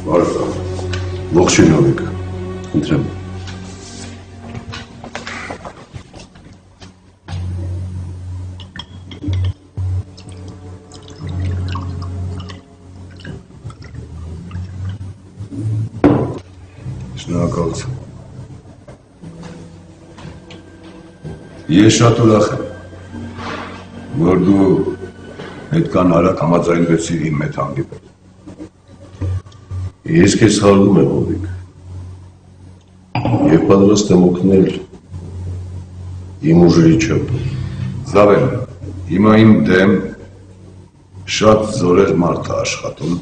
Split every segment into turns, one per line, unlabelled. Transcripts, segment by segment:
Բարև, ողջույն Հովիկ, ընտրեմ։ Շնորհակալություն։ Ես շատ ուրախ եմ, որ դու այդքան արագ համաձայնվեցիր իմ հետ հանդիպել։ Ես քեզ հարվում եմ, Հովիկ, և պատրաստ եմ օգնել իմ ուժերի չափով։ Զավեն, հիմա իմ դեմ շատ զորեղ մարդ է աշխատում,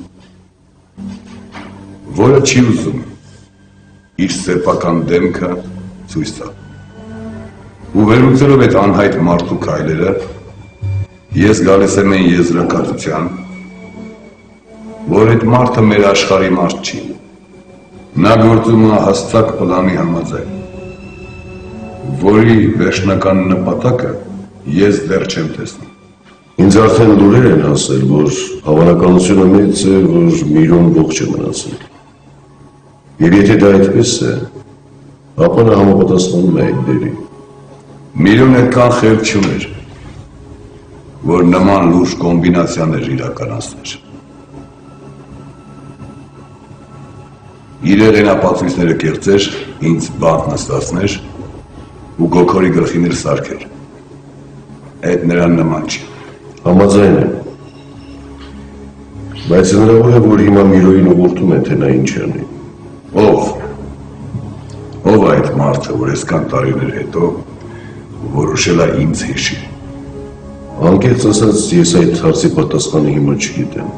որը չի ուզում իր սեփական դեմքը ցույց տալ։ Ու վերլուծելով այդ անհայտ մարդու քայլերը, ես գալիս եմ այն եզրակացության, որ այդ մարդը մեր աշխարհի մարդ չի։ Նա գործում է հաստատ պլանի համաձայն, որի վերջնական նպատակը ես դեռ չեմ տեսնում։ Ինձ արդեն լուրեր են հասել, որ հավանականությունը մեծ է, որ Միրոն ողջ է մնացել։ Եվ եթե դա այդպես է, ապա նա համապատասխանում է այդ դերի։ Միրոն այդքան խելք չուներ, որ նման լուրջ կոմբինացիաներ իրականացներ։ Իր հեղինապատվիչները կեղծեր, ինձ բանտ նստացներ ու գոքորի գլխին էլ սարքեր։ Այդ նրան նման չի։ Համաձայն եմ։ Բայց հնարավոր է, որ հիմա Միրոյին ուղղորդում են, թե նա ինչ անի։ Ով այդ մարդը, որ այսքան տարիներ հետո որոշել է ինձ հիշի։ Անկեղծ ասած, ես այդ հարցի պատասխանը հիմա չգիտեմ։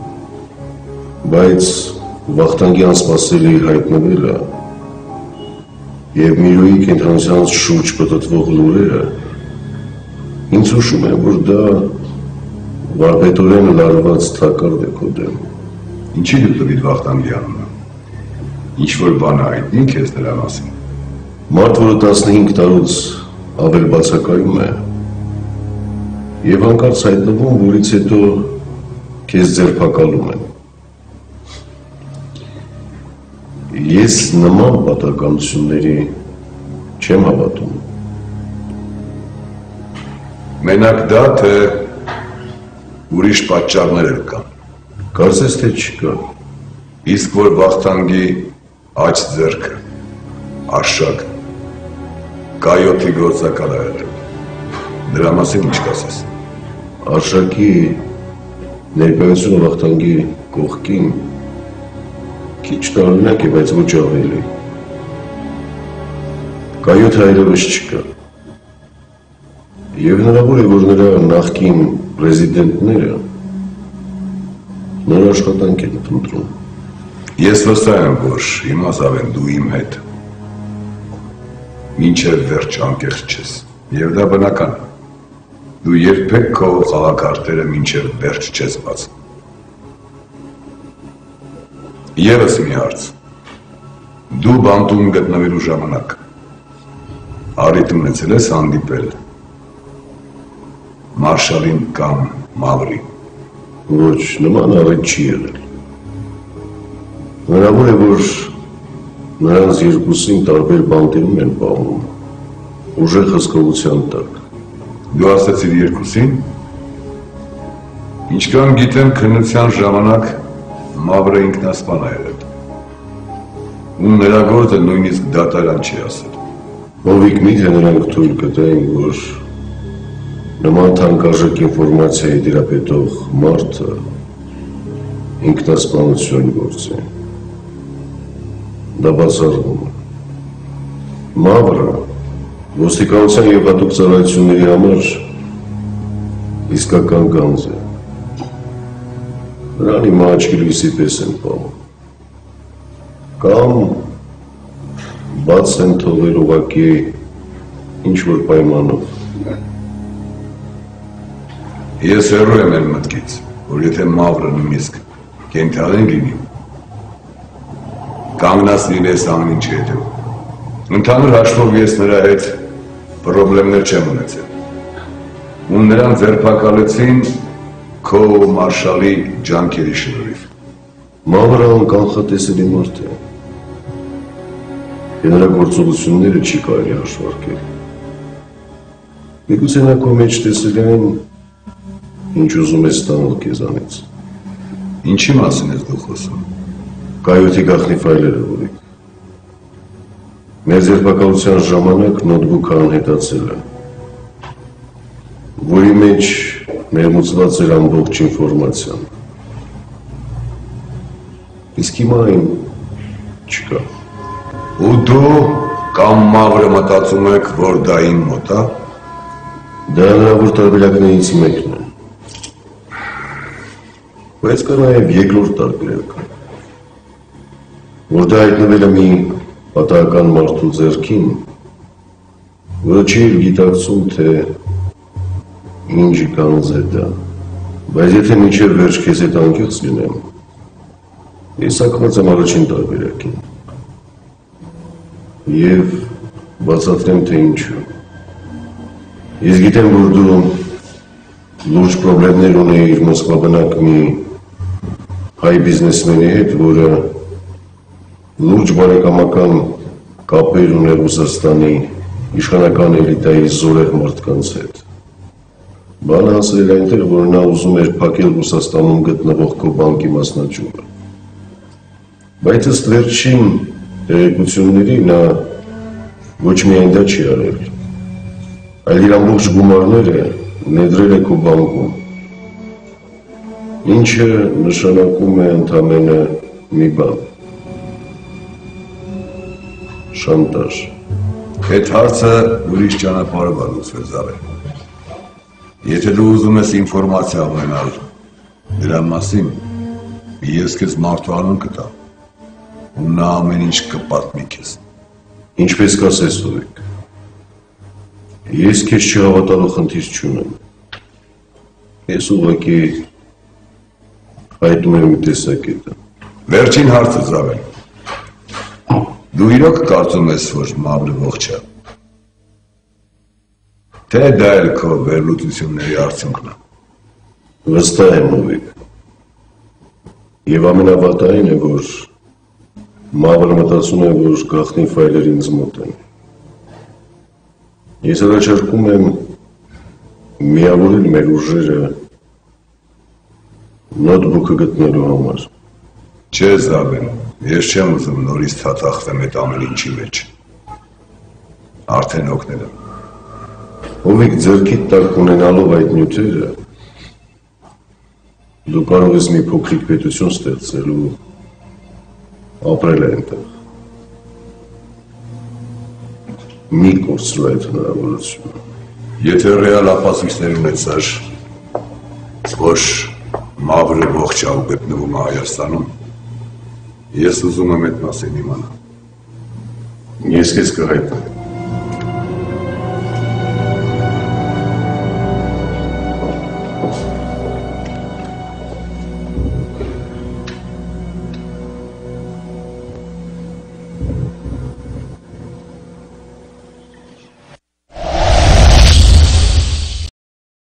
Բայց Վախթանգի անսպասելի հայտնվելը և Միրոյի կենդանության շուրջ պտտվող լուրերը ինձ հուշում է, որ դա վարպետորեն լարված թակարդ է քո դեմ։ Ինչի դու տվիր Վախթանգի անունը։ Ինչ-որ բան հայտնի քեզ նրա մասին։ Մարդ, որը 15 տարուց ավել բացակայում է և հանկարծ հայտնվում, որից հետո քեզ ձերբակալում են։ Ես նման պատահականությունների չեմ հավատում։ Մենակ դա, թե ուրիշ պատճառներ էլ կան։ Կարծես թե չկա։ Իսկ որ Վախթանգի աջ ձեռքը, արշակ, կայոթի գործակալ է եղել։ Դրա մասին ինչ կասես։ Արշակի ներկայությունը Վախթանգի կողքին քիչ տարօրինակ է, բայց ոչ ավելի։ Կայոթը այլևս չկա։ Եվ հնարավոր է, որ նրա նախկին պրեզիդենտները նոր աշխատանք են փնտրում։ Ես վստահ եմ, որ հիմա Զավեն դու իմ հետ մինչև վերջ անկեղծ չես, և դա բնական է։ Դու երբեք քո խաղաքարտերը մինչև վերջ չես բացում։ Եվս մի հարց, դու բանտում գտնվելու ժամանակ առիթ ունեցել ես հանդիպել Մարշալին կամ Մավրին։ Ոչ, նման առիթ չի եղել։ Հնարավոր է, որ նրանց երկուսին տարբեր բանտերում են պահում, ուժեղ հսկողության տակ։ Դու ասացիր երկուսին։ Ինչքան գիտեմ, քննության ժամանակ Մավրը ինքնասպան է եղել։ Ու նրա գործը նույնիսկ դատարան չի ասել։ Հովիկ, միթե նրանք թույլ կտային, որ նման թանկարժեք ինֆորմացիայի տիրապետող մարդը ինքնասպանություն գործի։ Դա բացառվում է։ Մավրը ոստիկանության և հատուկ ծառայությունների համար իսկական գանձ է։ Նրան հիմա աչքի լույսի պես են պահում։ Կամ բաց են թողել ուղղակի ինչ-որ պայմանով։ Ես հեռու եմ այն մտքից, որ եթե Մավրը նույնիսկ կենդանի լինի, կանգնած լինես ամեն ինչի հետևում։ Ընդհանուր հաշվով ես նրա հետ պրոբլեմներ չեմ ունեցել։ Ու նրան ձերբակալեցին քո Մարշալի ջանքերի շնորհիվ։
Մավրան կանխատեսելի մարդ է։ Նրա գործողությունները չի կարելի հաշվարկել։ Միգուցե նա քո մեջ տեսել են, ինչ ուզում ես ստանալ քեզանից։
Ինչի մասին ես դու խոսում։
Կայոթի գաղտնի ֆայլերը որիկ։ Մեր ձերբակալության ժամանակ նոթբուքը անհետացել է, որի մեջ ներմուծված էր ամբողջ ինֆորմացիան։ Իսկ հիմա այն չկա։
Ու դու կամ Մավրը մտածում եք, որ դա իմ մոտ է։
Դա հնարավոր տարբերակներից մեկն է։ Բայց կա նաև երկրորդ տարբերակ, որ դա հայտնվել է մի պատահական մարդու ձեռքին, որը չի գիտակցում, թե ինչ կանոց է դա, բայց եթե մինչև վերջ քեզ հետ անկեղծ լինեմ, ես ակված եմ առաջին տարբերակին և բացատրեմ, թե ինչու։ Ես գիտեմ, որ դու լուրջ պրոբլեմներ ունեիր մոսկվաբնակ մի հայ բիզնեսմենի հետ, որը լուրջ բարեկամական կապեր ուներ Ռուսաստանի իշխանական էլիտայի զորեղ մարդկանց հետ։ Բանը հասել է այնտեղ, որ նա ուզում էր փակել Ռուսաստանում գտնվող քո բանկի մասնաճյուղը։ Բայց ըստ վերջին տեղեկությունների նա ոչ միայն դա չի արել, այլ իր ամբողջ գումարները ներդրել է քո բանկում, ինչը նշանակում է ընդամենը մի բան. շանտաժ։
Այդ հարցը ուրիշ ճանապարհով լուծվել Զավեն։ Եթե դու ուզում ես ինֆորմացիա ունենալ դրա մասին, ես քեզ մարդու անուն կտամ, ու նա ամեն ինչ կպատմի քեզ։
Ինչպես կասես Սովիկ, ես քեզ չհավատալու խնդիր չունեմ։ Ես ուղղակի հայտնում եմ մի տեսակետը։
Վերջին հարցը Զավեն։ Դու իրոք կարծում ես, որ Մավրը ողջ է։ Թե դա էլ քո վերլուծությունների արդյունքն է։
Վստահ եմ Սովիկ։ Եվ ամենավատային է, որ Մավրը մտածում է, որ գաղտնի ֆայլերը ինձ մոտ են։ Ես առաջարկում եմ միավորել մեր ուժերը նոթբուքը գտնելու համար։
Չէ Զավեն, ես չեմ ուզում նորից թաթախվեմ այդ ամեն ինչի մեջ։ Արդեն օգնել եմ։
Սովիկ, ձեռքիդ տակ ունենալով այդ նյութերը, դու կարող ես մի փոքրիկ պետություն ստեղծել ու ապրել այնտեղ։ Մի կորցրու այդ հնարավորությունը։
Եթե ռեալ ապացույցներ ունեցար, որ Մավրը ողջ է ու գտնվում է Հայաստանում, ես ուզում եմ այդ մասին իմանալ։
Ես քեզ կհայտնեմ։